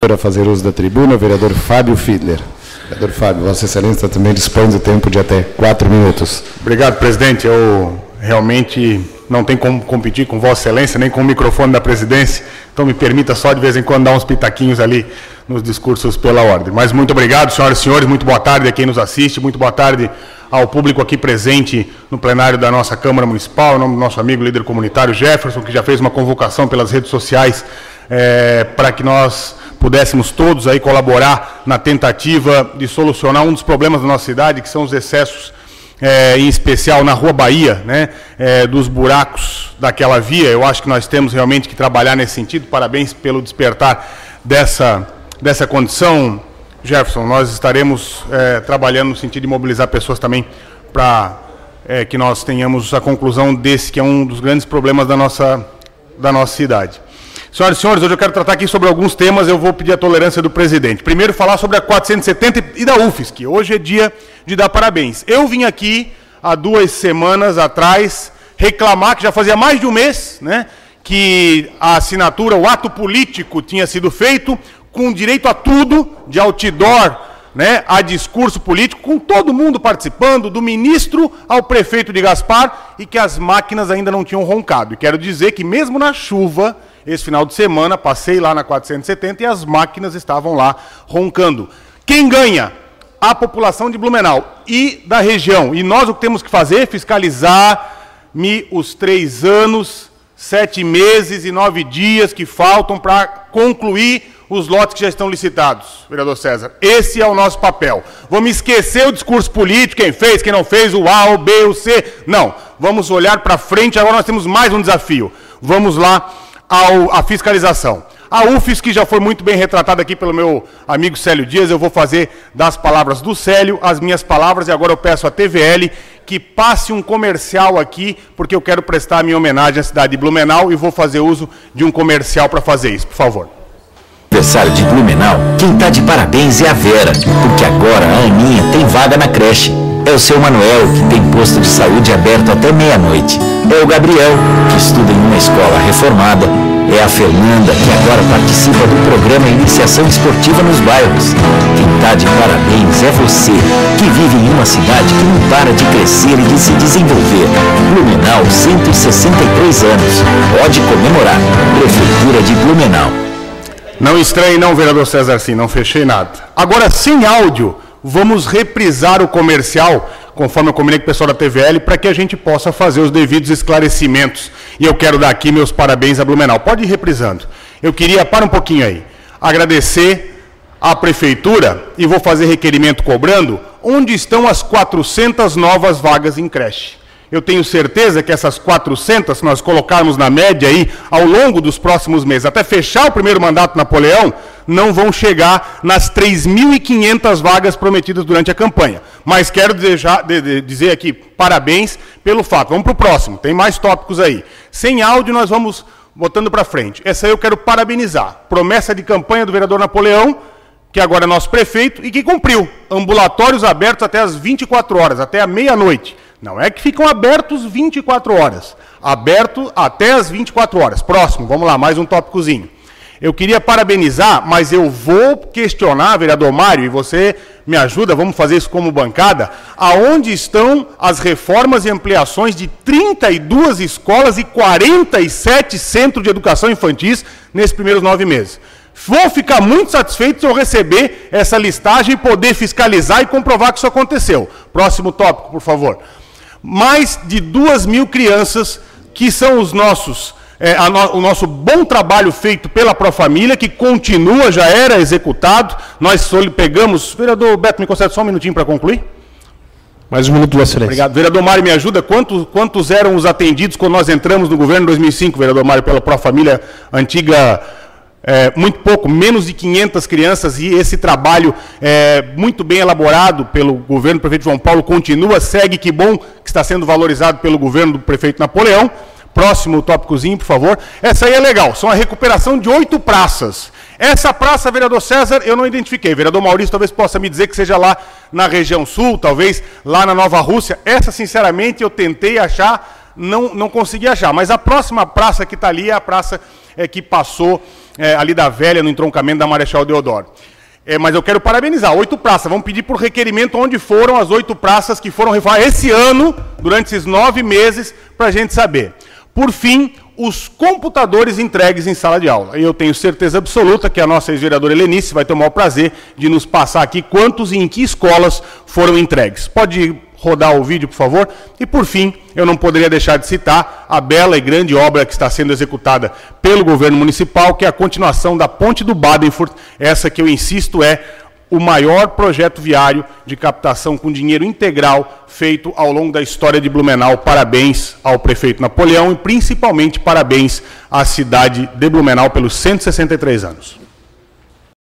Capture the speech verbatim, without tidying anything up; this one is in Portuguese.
A fazer uso da tribuna, o vereador Fábio Fiedler. Vereador Fábio, Vossa Excelência também dispõe do tempo de até quatro minutos. Obrigado, presidente. Eu realmente não tenho como competir com Vossa Excelência, nem com o microfone da presidência, então me permita só de vez em quando dar uns pitaquinhos ali nos discursos pela ordem. Mas muito obrigado, senhoras e senhores, muito boa tarde a quem nos assiste, muito boa tarde ao público aqui presente no plenário da nossa Câmara Municipal, em nome do nosso amigo líder comunitário Jefferson, que já fez uma convocação pelas redes sociais é, para que nós pudéssemos todos aí colaborar na tentativa de solucionar um dos problemas da nossa cidade, que são os excessos, é, em especial na Rua Bahia, né, é, dos buracos daquela via. Eu acho que nós temos realmente que trabalhar nesse sentido. Parabéns pelo despertar dessa, dessa condição, Jefferson. Nós estaremos é, trabalhando no sentido de mobilizar pessoas também para é, que nós tenhamos a conclusão desse, que é um dos grandes problemas da nossa, da nossa cidade. Senhoras e senhores, hoje eu quero tratar aqui sobre alguns temas, eu vou pedir a tolerância do presidente. Primeiro, falar sobre a quatrocentos e setenta e da U F S C. Hoje é dia de dar parabéns. Eu vim aqui, há duas semanas atrás, reclamar que já fazia mais de um mês, né, que a assinatura, o ato político tinha sido feito com direito a tudo, de outdoor, né, a discurso político, com todo mundo participando, do ministro ao prefeito de Gaspar, e que as máquinas ainda não tinham roncado. E quero dizer que mesmo na chuva, esse final de semana, passei lá na quatrocentos e setenta e as máquinas estavam lá roncando. Quem ganha? A população de Blumenau e da região. E nós o que temos que fazer é fiscalizar-me os três anos, sete meses e nove dias que faltam para concluir os lotes que já estão licitados, vereador César. Esse é o nosso papel. Vamos esquecer o discurso político, quem fez, quem não fez, o A, o B, o C. Não, vamos olhar para frente. Agora nós temos mais um desafio. Vamos lá à fiscalização. A U F S C, que já foi muito bem retratada aqui pelo meu amigo Célio Dias, eu vou fazer das palavras do Célio as minhas palavras, e agora eu peço à T V L que passe um comercial aqui, porque eu quero prestar a minha homenagem à cidade de Blumenau e vou fazer uso de um comercial para fazer isso, por favor. Aniversário de Blumenau, quem tá de parabéns é a Vera, porque agora a Aninha tem vaga na creche. É o seu Manuel, que tem posto de saúde aberto até meia-noite. É o Gabriel, que estuda em uma escola reformada. É a Fernanda, que agora participa do programa Iniciação Esportiva nos Bairros. Quem tá de parabéns é você, que vive em uma cidade que não para de crescer e de se desenvolver. Blumenau, cento e sessenta e três anos. Pode comemorar. Prefeitura de Blumenau. Não estranhe não, vereador César, sim, não fechei nada. Agora, sem áudio, vamos reprisar o comercial, conforme eu combinei com o pessoal da T V L, para que a gente possa fazer os devidos esclarecimentos. E eu quero dar aqui meus parabéns a Blumenau. Pode ir reprisando. Eu queria, para um pouquinho aí, agradecer à Prefeitura, e vou fazer requerimento cobrando, onde estão as quatrocentas novas vagas em creche. Eu tenho certeza que essas quatrocentas, se nós colocarmos na média aí, ao longo dos próximos meses, até fechar o primeiro mandato Napoleão, não vão chegar nas três mil e quinhentas vagas prometidas durante a campanha. Mas quero desejar, de, de, dizer aqui parabéns pelo fato. Vamos para o próximo, tem mais tópicos aí. Sem áudio, nós vamos botando para frente. Essa aí eu quero parabenizar. Promessa de campanha do vereador Napoleão, que agora é nosso prefeito, e que cumpriu. Ambulatórios abertos até as vinte e quatro horas, até a meia-noite. Não é que ficam abertos vinte e quatro horas. Aberto até as vinte e quatro horas. Próximo, vamos lá, mais um tópicozinho. Eu queria parabenizar, mas eu vou questionar, vereador Mário, e você me ajuda, vamos fazer isso como bancada, aonde estão as reformas e ampliações de trinta e duas escolas e quarenta e sete centros de educação infantis nesses primeiros nove meses. Vou ficar muito satisfeito se eu receber essa listagem e poder fiscalizar e comprovar que isso aconteceu. Próximo tópico, por favor. Mais de duas mil crianças, que são os nossos, é, a no, o nosso bom trabalho feito pela Profamília, que continua, já era executado. Nós pegamos... Vereador Beto, me concede só um minutinho para concluir? Mais um minuto, Vossa Excelência. Obrigado. Vereador Mário, me ajuda. Quantos, quantos eram os atendidos quando nós entramos no governo em dois mil e cinco, vereador Mário, pela Profamília antiga? É, muito pouco, menos de quinhentas crianças, e esse trabalho é, muito bem elaborado pelo governo do prefeito João Paulo continua, segue, que bom que está sendo valorizado pelo governo do prefeito Napoleão. Próximo tópicozinho, por favor. Essa aí é legal, são a recuperação de oito praças. Essa praça, vereador César, eu não identifiquei. Vereador Maurício talvez possa me dizer que seja lá na região sul, talvez lá na Nova Rússia. Essa, sinceramente, eu tentei achar, não, não consegui achar. Mas a próxima praça que está ali é a praça é, que passou é, ali da Velha, no entroncamento da Marechal Deodoro. É, mas eu quero parabenizar, oito praças. Vamos pedir por requerimento onde foram as oito praças que foram reformadas esse ano, durante esses nove meses, para a gente saber. Por fim, os computadores entregues em sala de aula. Eu tenho certeza absoluta que a nossa ex-vereadora Helenice vai ter o maior prazer de nos passar aqui quantos e em que escolas foram entregues. Pode rodar o vídeo, por favor. E, por fim, eu não poderia deixar de citar a bela e grande obra que está sendo executada pelo governo municipal, que é a continuação da Ponte do Badenfurt, essa que eu insisto é o maior projeto viário de captação com dinheiro integral feito ao longo da história de Blumenau. Parabéns ao prefeito Napoleão e, principalmente, parabéns à cidade de Blumenau pelos cento e sessenta e três anos.